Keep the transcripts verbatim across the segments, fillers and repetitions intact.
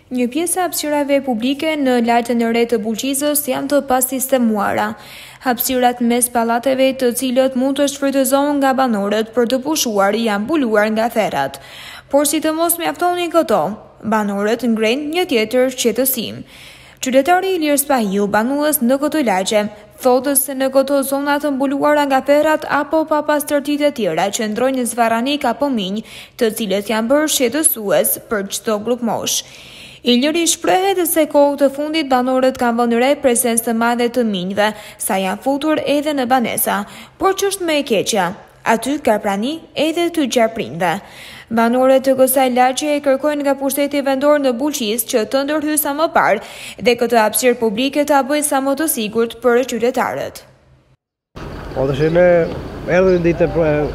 Një pjesë e hapësirave publike në lagjen e re të Bulqizës janë të pasistemuara. Hapësirat mes pallateve, të cilët mund të shfrytëzohen nga banorët për të pushuar, janë mbuluar nga ferrat. Por si të mos mjaftonin këto, banorët ngrenë një tjetër shqetësim. Qytetari Ilir Spahiu, banues në këtë lagje, thotë se në këto zona të mbuluara nga ferrat apo pa pastërtitë e tjera qëndrojnë zvaranik apo minj, të cilët janë bërë shqetësues për çdo grup mosh. Iliri shprehet se kohë të fundit banorët kanë vënë re prezencë të madhe të minjve, sa janë futur edhe në banesa, por ç'është më e keqja, aty ka prani edhe të gjarprinjve. Banorët të kësaj lagje e kërkojnë nga pushteti vendor në Bulqizë që të ndërhyjë sa më parë dhe këtë hapësirë publike ta bëjë sa më të sigurt për qytetarët. Po të shile, erdhë ditë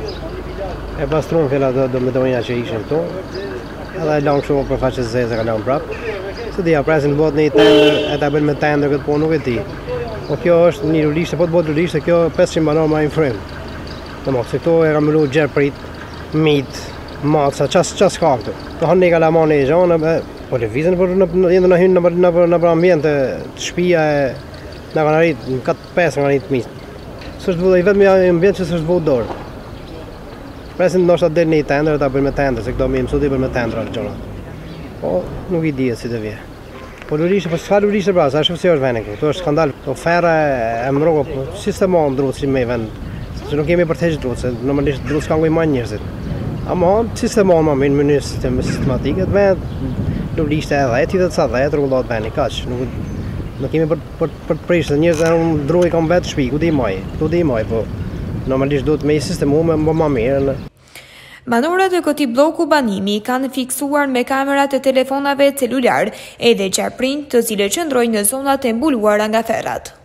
e pastruan fjella të domethënia që ishin këtu, edhe e lanë kështu për faqe zezë ka lanë prapë. Se dia presin të botë në i tender, e ta bëjnë me tender këtë punë nuk e ti. Po kjo është një lulishte, po të botë lulishte, kjo pesëqind banor ma infrym. Dhe mo, se këtu e kam mëlu gjerprit, mit, matësa, qas, qas ka këtu. Të hanë një kalamane i gjonë, po lëvizën për jenë në hynë në për ambjente të shpia e në kanë arrit, në katë pesë në kanë arrit mitë. Së është i vetë me ambjente që së është vëtë dorë. Presin ndoshta del në i tender, ta bëjnë me tender, se këto mi mësut i bërë me tender atë gjona. Po, nuk i dihet si të vje. Po lurishte, po s'ka lurishte pra, sa është si është vene këtu. Këtu është skandal, o ferra e mroko, sistemon drut si me vend. Se nuk kemi për të heqë drut, se normalisht drut s'ka ngoj ma njërzit. Ama sistemon ma minë, mënyrë sistematike, të vend lurishte edhe, e titët sa dhe, të rrugullat veni, kaq. Nuk, nuk kemi për, për, për të prishtë, njërës e unë dru i kam vetë shpi, ku di maj, ku di maj, po normalisht duhet me i sistemu me më ma mirë. Banorët e këtij bloku banimi kanë fiksuar me kamerat e telefonave celular edhe gjarprinj të cilët qëndrojnë në zonat e mbuluara nga ferrat.